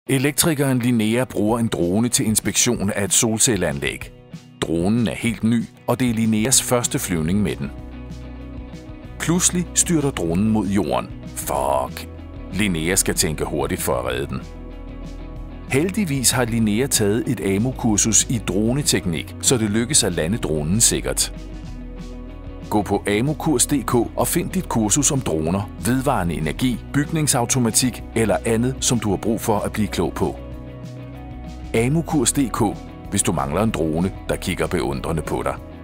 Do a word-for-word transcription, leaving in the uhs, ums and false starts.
Elektrikeren Linnea bruger en drone til inspektion af et solcelleanlæg. Dronen er helt ny, og det er Linneas første flyvning med den. Pludselig styrter dronen mod jorden. Fuck! Linnea skal tænke hurtigt for at redde den. Heldigvis har Linnea taget et A M U-kursus i droneteknik, så det lykkes at lande dronen sikkert. Gå på amukurs punktum d k og find dit kursus om droner, vedvarende energi, bygningsautomatik eller andet, som du har brug for at blive klog på. amukurs punktum d k, hvis du mangler en drone, der kigger beundrende på dig.